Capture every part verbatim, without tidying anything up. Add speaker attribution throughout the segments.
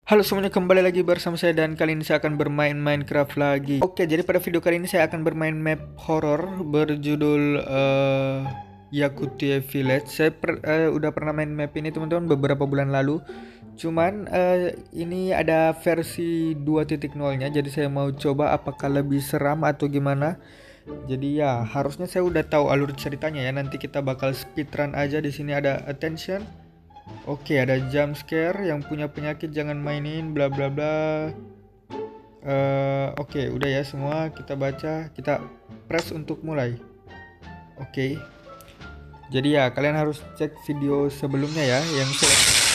Speaker 1: Halo semuanya, kembali lagi bersama saya dan kali ini saya akan bermain Minecraft lagi. Oke, jadi pada video kali ini saya akan bermain map horror berjudul uh, Yakutia Village. Saya per, uh, udah pernah main map ini teman-teman beberapa bulan lalu. Cuman uh, ini ada versi dua titik nol-nya, jadi saya mau coba apakah lebih seram atau gimana. Jadi ya harusnya saya udah tahu alur ceritanya ya. Nanti kita bakal speedrun aja. Di sini ada attention. Oke, ada jump scare, yang punya penyakit jangan mainin, bla bla bla. Uh, Oke, udah ya semua, kita baca, kita press untuk mulai. Oke. Jadi ya kalian harus cek video sebelumnya ya, yang saya...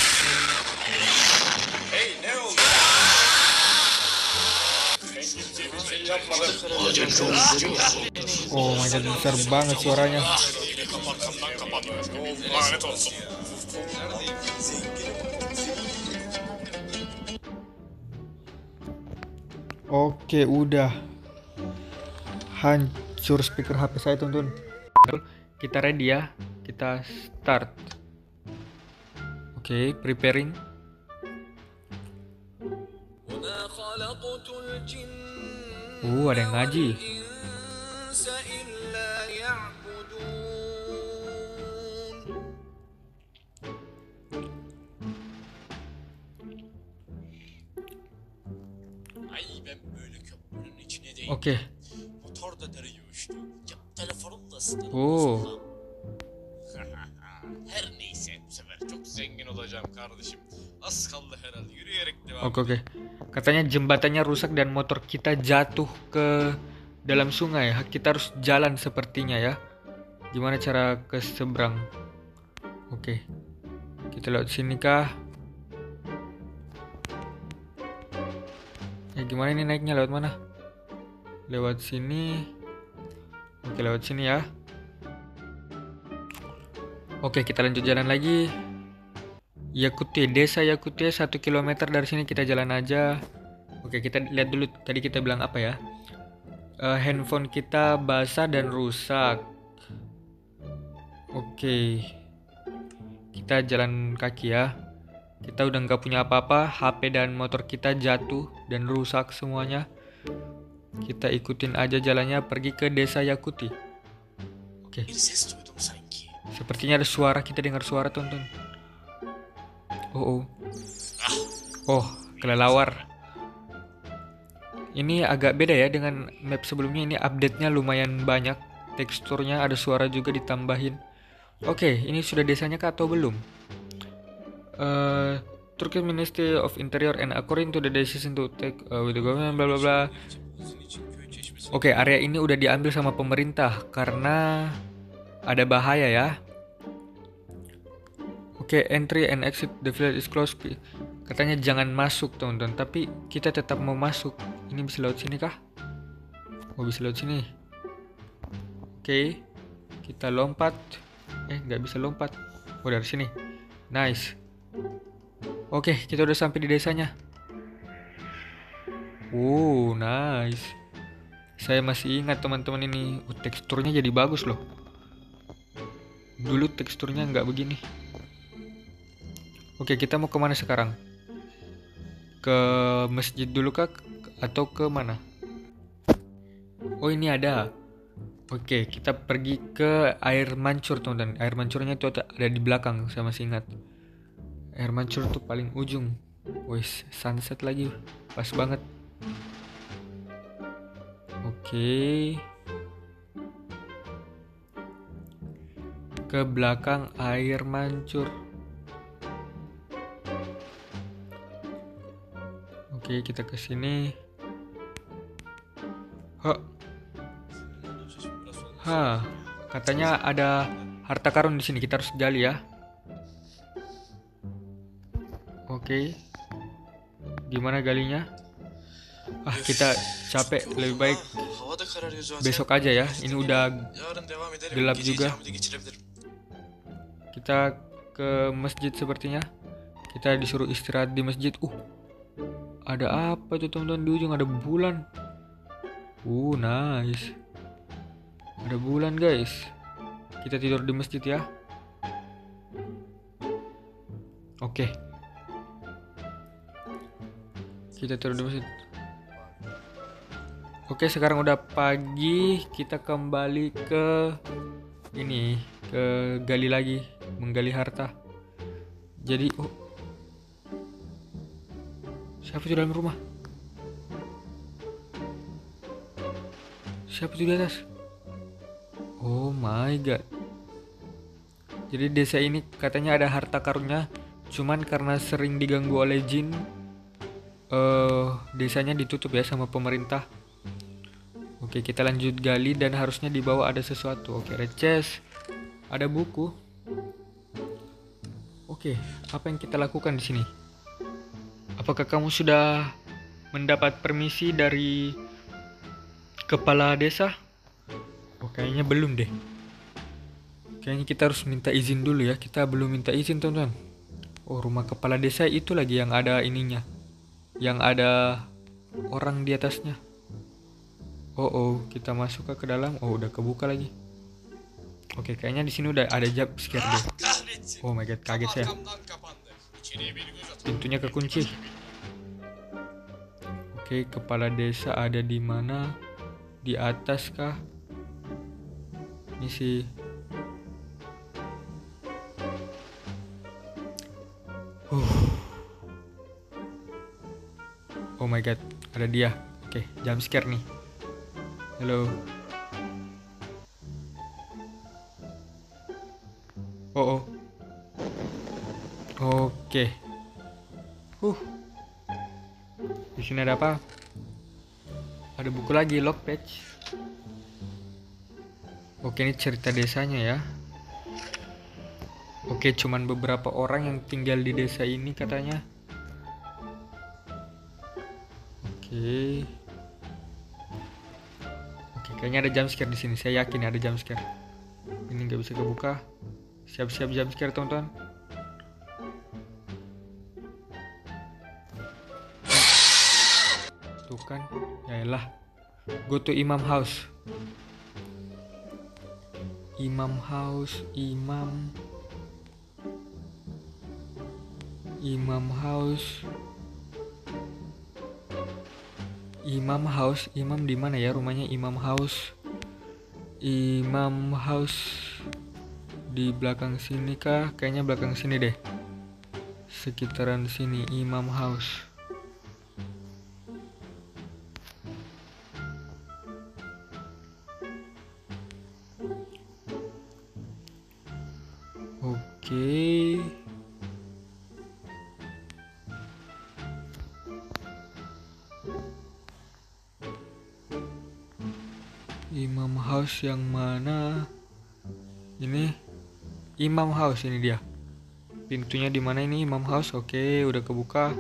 Speaker 1: Oh my god, besar banget suaranya. Oke, udah hancur speaker H P saya, teman-teman. Kita ready ya, kita start. Oke, preparing. Uh, ada yang ngaji. Oke. Oh.
Speaker 2: Her neyse, bu sefer çok zengin olacağım kardeşim. Az kaldı herhalde. Yürüyerek devam.
Speaker 1: Oke, oke. Katanya jembatannya rusak dan motor kita jatuh ke dalam sungai. Kita harus jalan sepertinya ya. Gimana cara ke seberang? Oke. Kita lewat sini kah? Ya gimana ini naiknya, lewat mana? Lewat sini. Oke, lewat sini ya. Oke, kita lanjut jalan lagi. Yakutia, desa Yakutia satu kilometer dari sini, kita jalan aja. Oke, kita lihat dulu tadi kita bilang apa ya. Uh, handphone kita basah dan rusak. Oke, kita jalan kaki ya. Kita udah nggak punya apa-apa. H P dan motor kita jatuh dan rusak semuanya. Kita ikutin aja jalannya pergi ke desa Yakuti. Oke. Sepertinya ada suara, kita dengar suara, tonton. Oh, oh. Oh, kelelawar. Ini agak beda ya dengan map sebelumnya. Ini update-nya lumayan banyak. Teksturnya ada suara juga ditambahin. Oke, ini sudah desanya kah atau belum? Uh, Turkish Ministry of Interior and according to the decision to take uh, with the government bla bla bla. Oke, area ini udah diambil sama pemerintah karena ada bahaya ya. Oke, entry and exit the village is closed. Katanya jangan masuk, teman-teman, tapi kita tetap mau masuk. Ini bisa lewat sini kah? Oh, bisa lewat sini. Oke, kita lompat. Eh, nggak bisa lompat. Oh, dari sini. Nice. Oke, kita udah sampai di desanya. Oh, nice. Saya masih ingat teman-teman ini. Oh, teksturnya jadi bagus loh. Dulu teksturnya nggak begini. Oke, kita mau kemana sekarang? Ke masjid dulu kah? Atau ke mana? Oh, ini ada. Oke, kita pergi ke air mancur, teman-teman. Air mancurnya itu ada di belakang, saya masih ingat. Air mancur tuh paling ujung. Wih, sunset lagi. Pas banget. Oke. Ke belakang air mancur. Oke, kita ke sini. Hah. Hah, katanya ada harta karun di sini. Kita harus gali ya. Oke. Gimana galinya? Ah, kita capek, lebih baik besok aja ya. Ini udah gelap juga. Kita ke masjid sepertinya. Kita disuruh istirahat di masjid. Uh, ada apa tuh, teman-teman? Di ujung ada bulan. Uh, nice. Ada bulan, guys. Kita tidur di masjid ya. Oke. Kita turun di masjid. Oke, sekarang udah pagi, kita kembali ke ini, ke gali lagi, menggali harta. Jadi, oh, siapa itu dalam rumah? Siapa itu di atas? Oh my god. Jadi desa ini katanya ada harta karunnya, cuman karena sering diganggu oleh jin, eh desanya ditutup ya sama pemerintah. Oke, kita lanjut gali dan harusnya di bawah ada sesuatu. Oke, ada chest, ada buku. Oke, apa yang kita lakukan di sini? Apakah kamu sudah mendapat permisi dari kepala desa? Oh, kayaknya belum deh. Kayaknya kita harus minta izin dulu ya. Kita belum minta izin, teman-teman. Oh, rumah kepala desa itu lagi yang ada ininya. Yang ada orang di atasnya. Oh, oh, kita masuk ke dalam. Oh, udah kebuka lagi. Oke, kayaknya di sini udah ada jump scare deh. Oh my god, kaget saya. Pintunya kekunci. Oke, kepala desa ada di mana? Di atas kah? Ini sih. Uh. Oh my god, ada dia. Oke, jump scare nih. Halo. Oh, oh. Oke. Uh. Di sini ada apa? Ada buku lagi, log page. Oke, ini cerita desanya ya. Oke, cuman beberapa orang yang tinggal di desa ini katanya. Oke. Oke, kayaknya ada jump scare di sini. Saya yakin ada jump scare. Ini nggak bisa kebuka. Siap-siap jump scare, teman-teman. Tuh kan, yaelah. Go to Imam House. Imam House, Imam. Imam House. Imam House, Imam di mana ya rumahnya Imam House? Imam House di belakang sini kah? Kayaknya belakang sini deh. Sekitaran sini Imam House. Oke. Imam House yang mana? Ini Imam House, ini dia. Pintunya di mana ini Imam House? Oke, udah kebuka.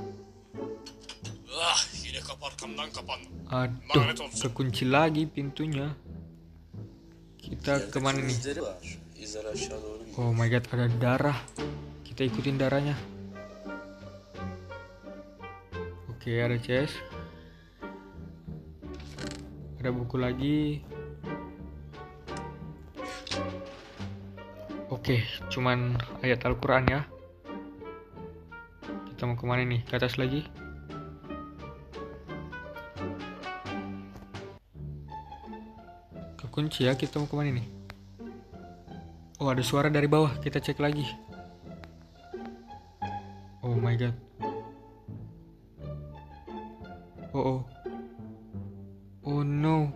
Speaker 1: Aduh, kekunci lagi pintunya. Kita kemana nih? Oh my god, ada darah. Kita ikutin darahnya. Oke, ada chest. Ada buku lagi. Oke, cuman ayat Al-Quran ya. Kita mau kemana nih? Ke atas lagi. Kekunci ya, kita mau kemana nih? Oh, ada suara dari bawah. Kita cek lagi. Oh my god. Oh, oh. Oh no.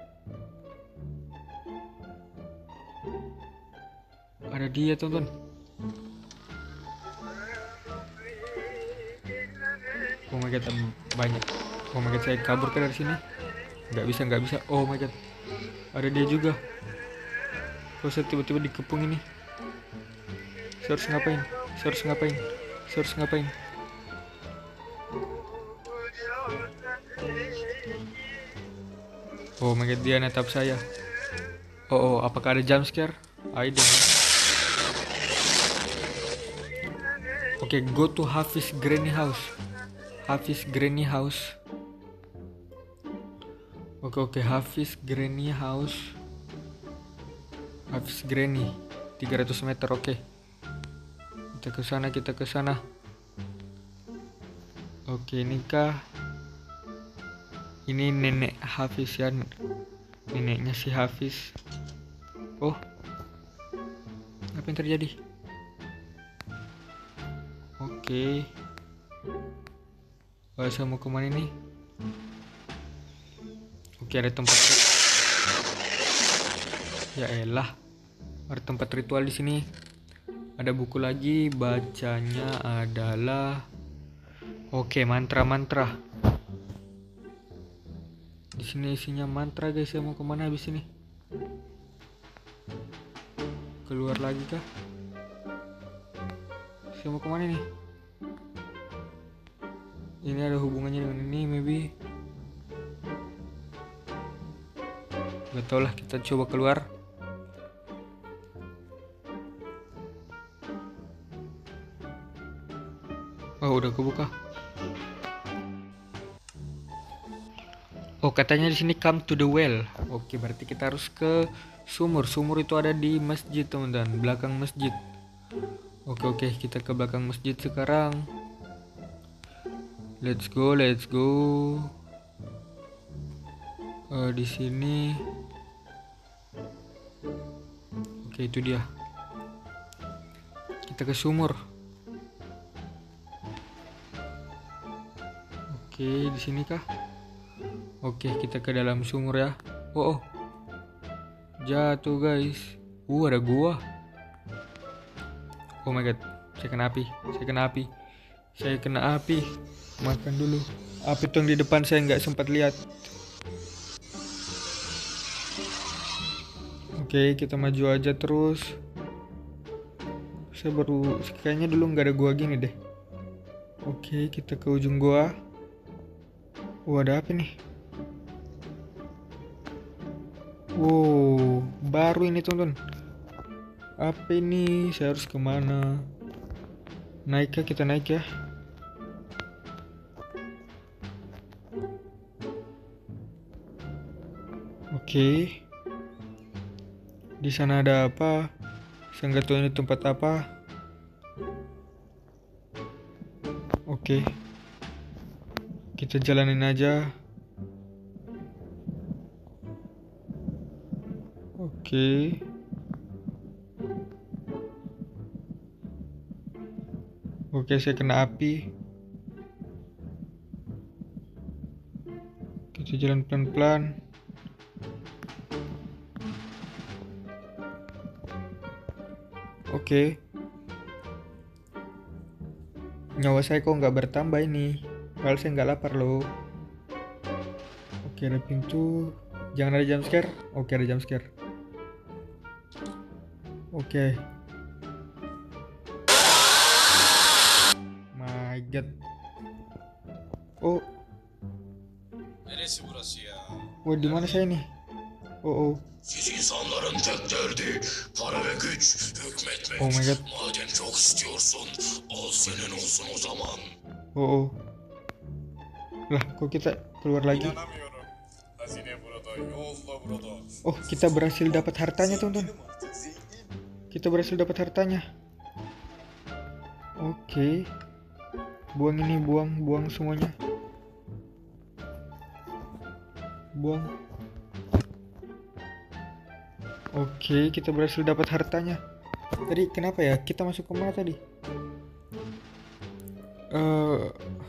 Speaker 1: Ada dia, teman-teman. Oh my god, banyak. Oh my god, saya kabur ke dari sini. Nggak bisa, nggak bisa. Oh my god. Ada dia juga. Kok saya tiba-tiba dikepung ini? Saya harus ngapain? Saya harus ngapain? Saya harus ngapain? Oh my god, dia natap saya. Oh, oh, apakah ada jump scare? I don't know. Oke, okay, go to Hafiz Granny House. Hafiz Granny House. Oke, okay, oke, okay, Hafiz Granny House. Hafiz Granny tiga ratus meter, oke. Okay. Kita ke sana, kita ke sana. Oke, okay, ini kah? Ini nenek Hafiz ya, neneknya si Hafiz. Oh, apa yang terjadi? Oke. Oh, saya mau kemana nih? Oke, ada tempat. Ya elah, ada tempat ritual di sini. Ada buku lagi, bacanya adalah oke, mantra-mantra. Di sini isinya mantra guys. Saya mau kemana habis ini? Keluar lagi kah? Saya mau kemana nih? Ini ada hubungannya dengan ini maybe. Gak tau lah, kita coba keluar. Oh, udah kebuka. Oh, katanya di sini come to the well. Oke, berarti kita harus ke sumur. Sumur itu ada di masjid, teman-teman, belakang masjid. Oke, oke, kita ke belakang masjid sekarang. Let's go, let's go. Uh, di sini. Oke, itu dia. Kita ke sumur. Oke, di sini kah? Oke, kita ke dalam sumur ya. Oh, oh. Jatuh guys. Uh, ada gua. Oh my god, saya kena api. Saya kena api. Saya kena api. Makan dulu. Api tuh yang di depan saya nggak sempat lihat. Oke, kita maju aja terus. Saya baru, kayaknya dulu nggak ada gua gini deh. Oke, kita ke ujung gua. Wah, ada apa nih? Wow, baru ini teman-teman. Apa ini? Saya harus kemana? Naik ya, kita naik ya. Oke. Di sana ada apa? Saya nggak tahu ini tempat apa. Oke. Kita jalanin aja. Oke. Oke, saya kena api. Kita jalan pelan-pelan. Oke. Nyawa saya kok nggak bertambah ini. Kalau saya nggak lapar loh. Oke, ada pintu. Jangan ada jump scare. Oke, ada jump scare. Oke. My god. Oh.
Speaker 2: Neresi burası ya?
Speaker 1: Wah, di mana saya nih? Oh, oh.
Speaker 2: Siz insanların tek derdi para ve güç hükmetmek.
Speaker 1: Oh my god.
Speaker 2: Madem çok istiyorsun, al senin olsun o zaman.
Speaker 1: Oh, oh. Lah, kok kita keluar lagi?
Speaker 2: İnanamıyorum. Hazine burada, yolla burada.
Speaker 1: Oh, kita berhasil dapat hartanya, teman-teman. Kita berhasil dapat hartanya. Oke. Buang ini, buang, buang semuanya. Buang. Oke, kita berhasil dapat hartanya. Tadi kenapa ya? Kita masuk ke mana tadi? Uh,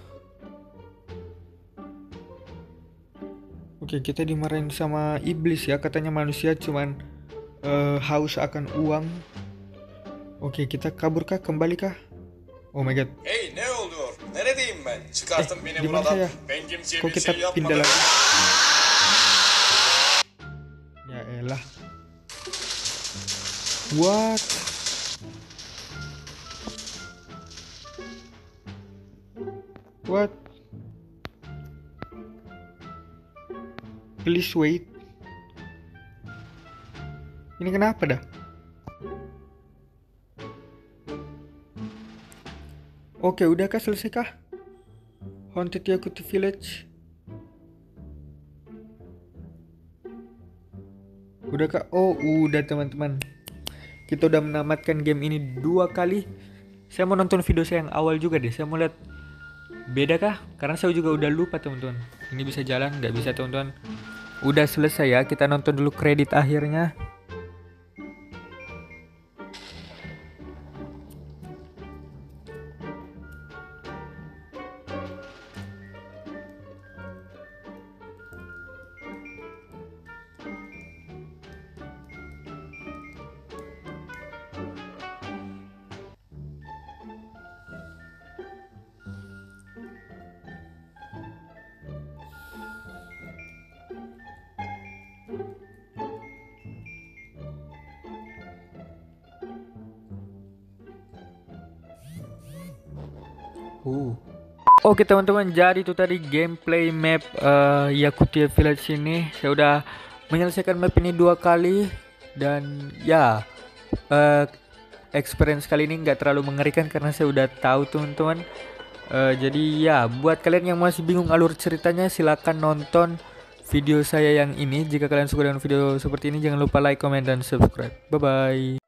Speaker 1: Oke, kita dimarahin sama iblis ya. Katanya manusia cuman uh, haus akan uang. Oke, kita kabur kah? Kembali kah? Oh my god.
Speaker 2: Hey, ne oluyor? Neredeyim ben? Çıkartın
Speaker 1: Eh,
Speaker 2: beni
Speaker 1: di mana
Speaker 2: buradan.
Speaker 1: saya?
Speaker 2: Ben kimseye
Speaker 1: Kok
Speaker 2: bir
Speaker 1: kita
Speaker 2: şey
Speaker 1: pindah
Speaker 2: yapmadım.
Speaker 1: lagi? Ya elah. What? What? Please wait. Ini kenapa dah? Oke, udahkah selesai kah? Haunted Yakuti Village. Udah kak? Oh udah teman-teman. Kita udah menamatkan game ini dua kali. Saya mau nonton video saya yang awal juga deh. Saya mau lihat Beda kah? Karena saya juga udah lupa teman-teman. Ini bisa jalan, nggak bisa teman-teman. Udah selesai ya, kita nonton dulu kredit akhirnya. Uh. Oke teman-teman, jadi itu tadi gameplay map uh, Yakutia Village ini. Saya udah menyelesaikan map ini dua kali dan ya uh, experience kali ini nggak terlalu mengerikan karena saya udah tahu teman-teman. Uh, jadi ya buat kalian yang masih bingung alur ceritanya, silakan nonton video saya yang ini. Jika kalian suka dengan video seperti ini, jangan lupa like, comment, dan subscribe. Bye bye.